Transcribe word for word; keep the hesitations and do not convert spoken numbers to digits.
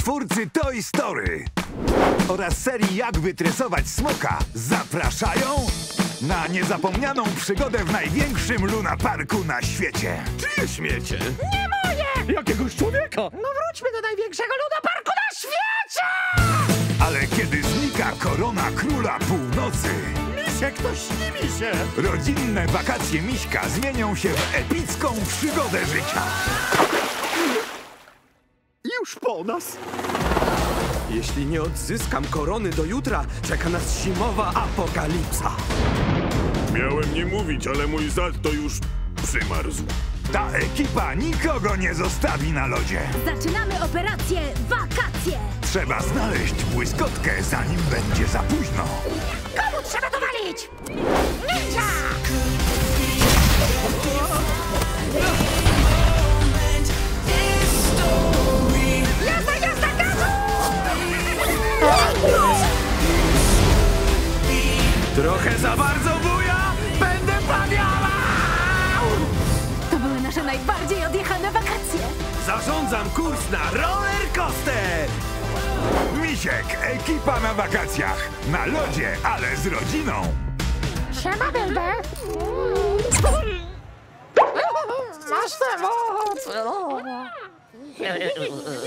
Twórcy Toy Story oraz serii Jak wytresować smoka zapraszają na niezapomnianą przygodę w największym lunaparku na świecie. Czyje śmiecie? Nie moje! Jakiegoś człowieka! No wróćmy do największego lunaparku na świecie! Ale kiedy znika korona króla północy, Misiek, to śni mi się! rodzinne wakacje Miśka zmienią się w epicką przygodę życia. Już po nas! Jeśli nie odzyskam korony do jutra, czeka nas zimowa apokalipsa. Miałem nie mówić, ale mój zad to już przymarzł. Ta ekipa nikogo nie zostawi na lodzie. Zaczynamy operację Wakacje! Trzeba znaleźć błyskotkę, zanim będzie za późno. Komu trzeba to walić? Ninja! Jazda, jazda, gazu! Trochę za bardzo buja! Będę pamiałał! To były nasze najbardziej odjechane wakacje! Zarządzam kurs na roller coaster! Misiek, ekipa na wakacjach. Na lodzie, ale z rodziną. Siema, Bilber! Masz tę moc!